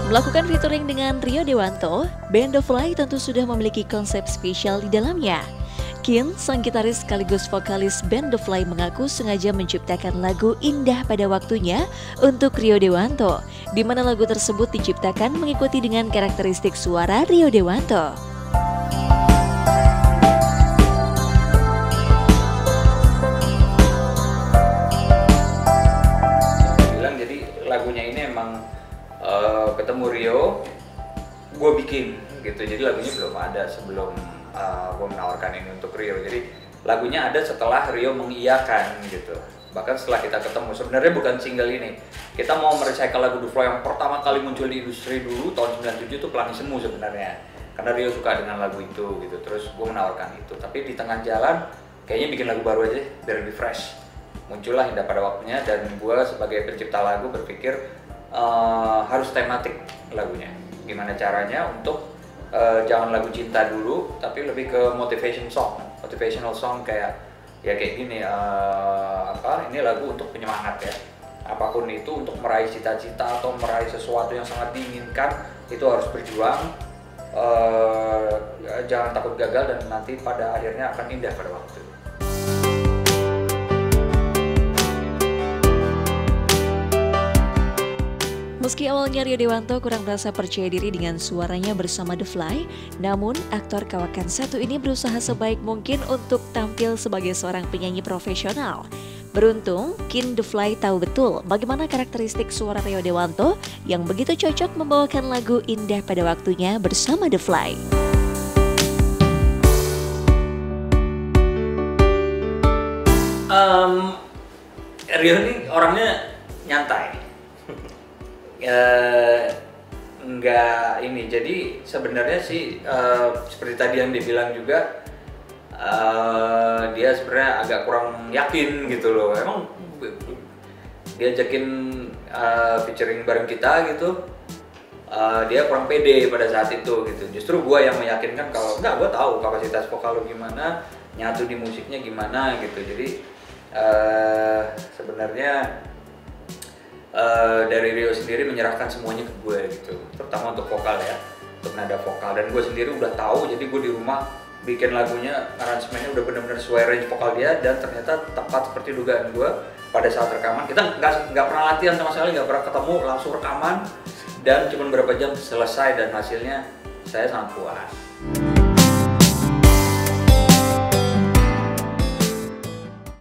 Melakukan featuring dengan Rio Dewanto, Band of Light tentu sudah memiliki konsep spesial di dalamnya. Kin, sang gitaris sekaligus vokalis Band of Light mengaku sengaja menciptakan lagu indah pada waktunya untuk Rio Dewanto, di mana lagu tersebut diciptakan mengikuti dengan karakteristik suara Rio Dewanto. Lagunya ini emang ketemu Rio, gue bikin gitu. Jadi lagunya belum ada sebelum gue menawarkan ini untuk Rio. Jadi lagunya ada setelah Rio mengiyakan gitu. Bahkan setelah kita ketemu, sebenarnya bukan single ini. Kita mau merecycle lagu The Flow yang pertama kali muncul di industri dulu tahun 97 itu Pelangi Semu sebenarnya. Karena Rio suka dengan lagu itu gitu. Terus gue menawarkan itu. Tapi di tengah jalan kayaknya bikin lagu baru aja biar lebih fresh. Muncullah Indah pada waktunya, dan gue sebagai pencipta lagu berpikir harus tematik lagunya. Gimana caranya untuk jangan lagu cinta dulu, tapi lebih ke motivational song kayak gini. Ini lagu untuk penyemangat ya. Apapun itu, untuk meraih cita-cita atau meraih sesuatu yang sangat diinginkan, itu harus berjuang. Jangan takut gagal, dan nanti pada akhirnya akan indah pada waktu. Meski awalnya Rio Dewanto kurang merasa percaya diri dengan suaranya bersama The Fly, namun aktor kawakan satu ini berusaha sebaik mungkin untuk tampil sebagai seorang penyanyi profesional. Beruntung, Kin The Fly tahu betul bagaimana karakteristik suara Rio Dewanto yang begitu cocok membawakan lagu indah pada waktunya bersama The Fly. Rio ini orangnya nyantai. Enggak ini, jadi sebenarnya sih seperti tadi yang dibilang juga, dia sebenarnya agak kurang yakin gitu loh. Emang diajakin featuring bareng kita gitu, dia kurang pede pada saat itu gitu. Justru gue yang meyakinkan kalau enggak, gue tahu kapasitas vokal lo gimana, nyatu di musiknya gimana gitu. Jadi sebenarnya dari Rio sendiri menyerahkan semuanya ke gue gitu, terutama untuk vokal ya, untuk nada vokal. Dan gue sendiri udah tahu, jadi gue di rumah bikin lagunya, aransemennya udah bener-bener sesuai range vokal dia, dan ternyata tepat seperti dugaan gue pada saat rekaman. Kita nggak pernah latihan sama sekali, nggak pernah ketemu, langsung rekaman, dan cuma berapa jam selesai, dan hasilnya saya sangat puas.